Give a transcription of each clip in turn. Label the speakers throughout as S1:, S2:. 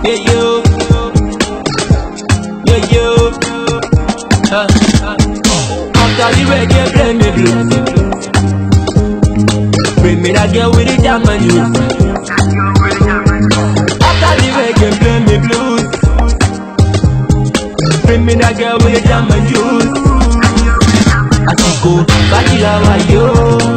S1: Yeah, yo. Yeah, yo. After the reggae, play me blues. Bring me that girl with the jam and juice. After the reggae, play me blues. Bring me that girl with the jam and juice. Asiko, Fajila wa yo.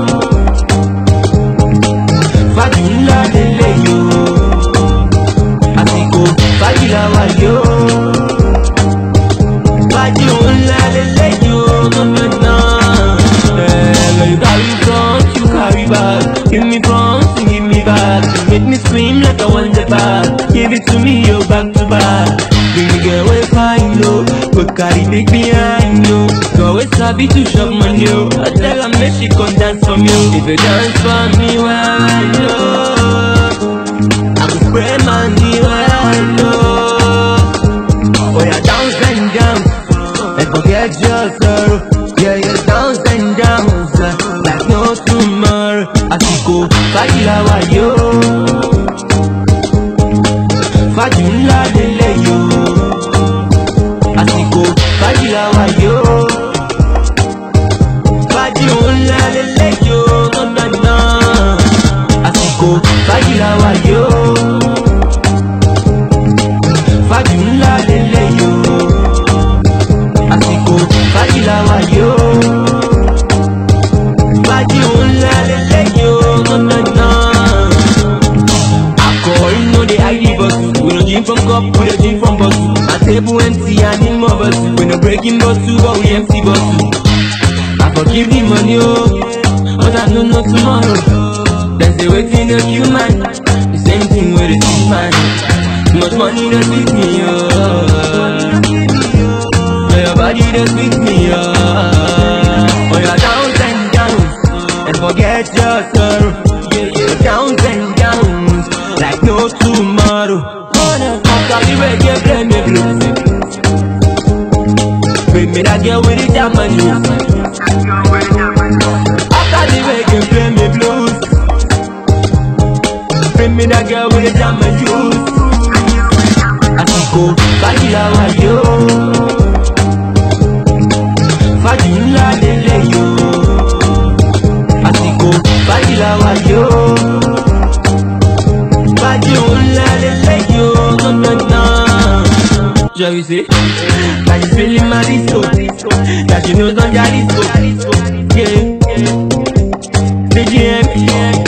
S1: Fajila lele yo. Asiko, Fajila wa yo. Fajila lele yo. No, no, no. You carry front, you carry back. Give me front, you give me back. Make me scream like I want the back. Give it to me, yo, back to back. Bring the girl way fine, no. But carry big behind, no. Go always happy to shop money, yo. I tell her make she come dance for me, yo. If you dance for me, well, I know I could spray money, well, I know. Oh, yeah, dance and dance and forget your sorrow. Yeah, yeah, dance and dance like no tomorrow. Asiko, Fajila wa yo. Fajila lele yo. Asiko, Fajila wa yo. Fajila lele yo. No, no, no. Asiko, Fajila wa yo. Fajila lele yo. Asiko, Fajila wa yo. Fajila lele yo. No, no, no. Alcohol no dey hide the bottle. We no drink from cup, we dey drink from bottle. My table empty and in more bottle. We no breaking bottle, but we empty bottle. I forgive the money, oh, but I don't know tomorrow. Then say waiting to kill man. The same thing with the sick man. Too much money don't sweet me, oh. Your body don't sweet me, oh. Oh, you're downs and downs and forget your sorrow. You're downs and downs like no tomorrow. After the reggae, play me blues. Bring me that girl with the jam and juice. After the reggae, play me blues. Bring me that girl with the jam and juice. Asiko, Fajila wa yo. Fajila lele yo. Asiko, Fajila wa yo. Fajila lele yo. No, no, no. J'avais say, now you feeling my disco. That you know don't get disco. Yeah, CGM.